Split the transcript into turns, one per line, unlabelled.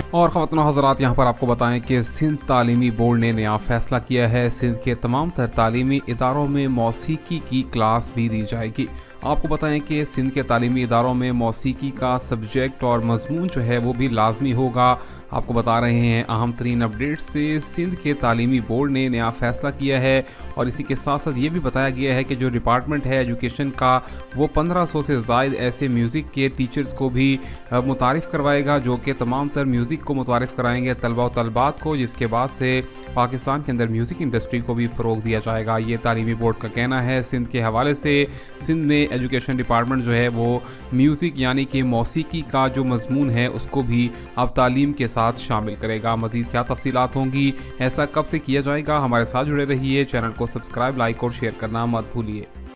और ख़वातीन और हज़रात, यहाँ पर आपको बताएं कि सिंध तालीमी बोर्ड ने नया फ़ैसला किया है। सिंध के तमाम तर तालीमी इदारों में मौसीकी की क्लास भी दी जाएगी। आपको बताएं कि सिंध के तालीमी इदारों में मौसीकी का सब्जेक्ट और मजमून जो है वो भी लाजमी होगा। आपको बता रहे हैं अहम तरीन अपडेट से सिंध के तालीमी बोर्ड ने नया फ़ैसला किया है। और इसी के साथ साथ ये भी बताया गया है कि जो डिपार्टमेंट है एजुकेशन का, वो 1500 से ज़ायद ऐसे म्यूज़िक के टीचर्स को भी मुतारिफ़ करवाएगा, जो कि तमाम तर म्यूज़िक को मुतारिफ़ कराएंगे तलबा व तलबात को, जिसके बाद से पाकिस्तान के अंदर म्यूज़िक इंडस्ट्री को भी फ़रोग़ दिया जाएगा। ये तालीमी बोर्ड का कहना है। सिंध के हवाले से सिंध में एजुकेशन डिपार्टमेंट जो है वो म्यूज़िक यानी कि मौसीकी का जो मजमून है उसको भी अब तालीम के साथ शामिल करेगा। मज़ीद क्या तफसीलात होंगी, ऐसा कब से किया जाएगा, हमारे साथ जुड़े रहिए। चैनल को सब्सक्राइब, लाइक और शेयर करना मत भूलिए।